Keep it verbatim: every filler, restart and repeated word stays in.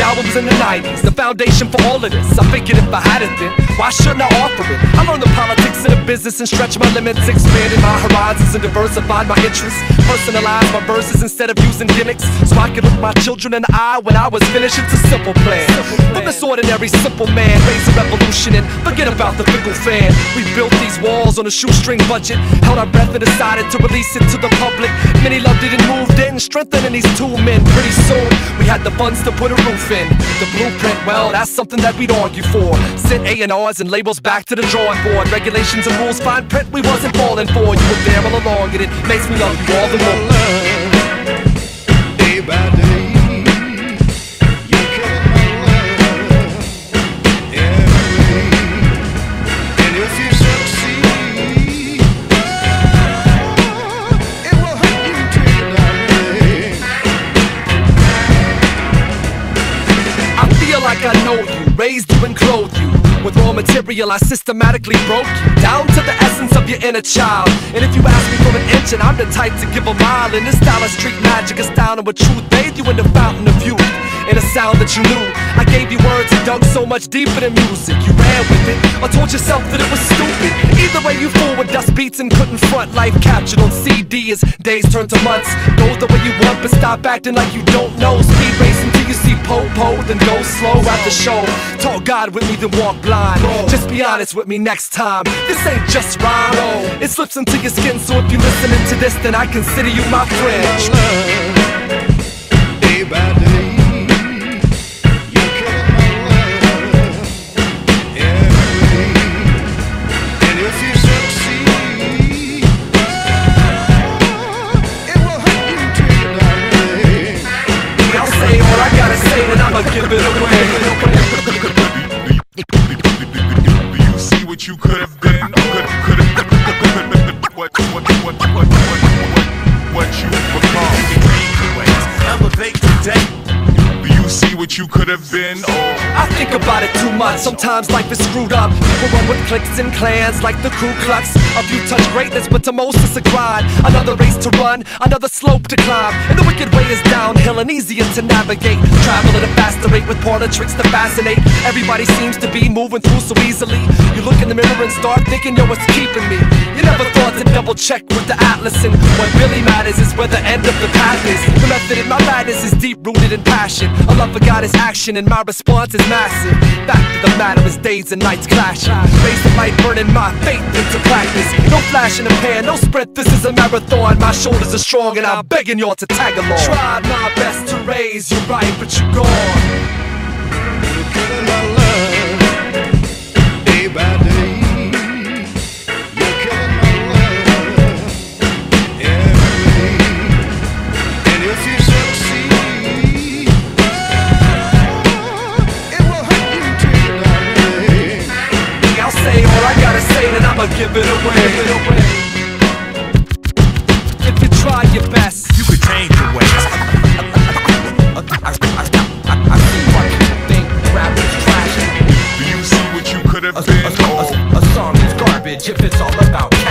albums in the nineties, the foundation for all of this. I figured if I had it then, why shouldn't I offer it? I learned the politics of the business and stretched my limits, expanded my horizons and diversified my interests. Personalized my verses instead of using gimmicks, so I could look my children in the eye when I was finished. It's a simple plan. From this ordinary simple man, raise a revolution and forget about the fickle fan. We built these walls on a shoestring budget, held our breath and decided to release it to the public. Many loved it and moved in, strengthening these two men. Pretty soon, we had the funds to put a roof in. The blueprint, well, that's something that we'd argue for. Sent A and R's and labels back to the drawing board. Regulations and rules, fine print, we wasn't falling for. You were there all along and it makes me love you all the more. Day by day, you killing my love every day. And if you succeed, it will hurt you till you die. I feel like I know you, raised you and clothed you. With raw material I systematically broke you down to the essence of your inner child. And if you ask me for an inch, and I'm the type to give a mile. In this style of street magic, astounding with truth, bathed you in the fountain of youth. In a sound that you knew, I gave you words and dug so much deeper than music. You ran with it, or told yourself that it was stupid. Either way you fool with dust beats and couldn't front. Life captured on C D as days turn to months. Go the way you want, but stop acting like you don't know. Speed racing till you see po-po, then go slow at the show. Talk God with me, then walk blind. Just be honest with me next time. This ain't just rhyme, it slips into your skin. So if you're listening to this, then I consider you my friend. Day by day, you're killing my love every day. And if you succeed, it will hurt you till you die. I'll say all I gotta say, then I'ma give it away. Do you see what you could have been? Could could have what what what what what what what you become? Elevate today. Do you see what you could have been? Oh, I think about it too much. Sometimes life is screwed up. People run with cliques and clans like the Ku Klux. A few touch greatness, but to most it's a grind. Another race to run, another slope to climb. And the wicked way is downhill and easier to navigate. Travel at a faster rate with parlor tricks to fascinate. Everybody seems to be moving through so easily. You look in the mirror and start thinking, yo, what's keeping me? You never thought to double check with the atlas. And what really matters is where the end of the path is. The method in my madness is deep rooted in passion. A love for God is action and my response is massive. Fact of the matter is days and nights clashing. Raise the light, burning my faith into practice. No flash in the pan, no sprint, this is a marathon. My shoulders are strong and I'm begging y'all to tag along. Tried my best to raise you right, but you're gone. You're killing my love day by day. You're killing my love every day. And if you succeed, it will hurt you till you die. I'll say all I gotta say, then I'ma give it away. If you try your best, you could change your ways. I, I, I, I see why people think rap is trash. Do you see what you could have been? A, a, a, a song is garbage if it's all about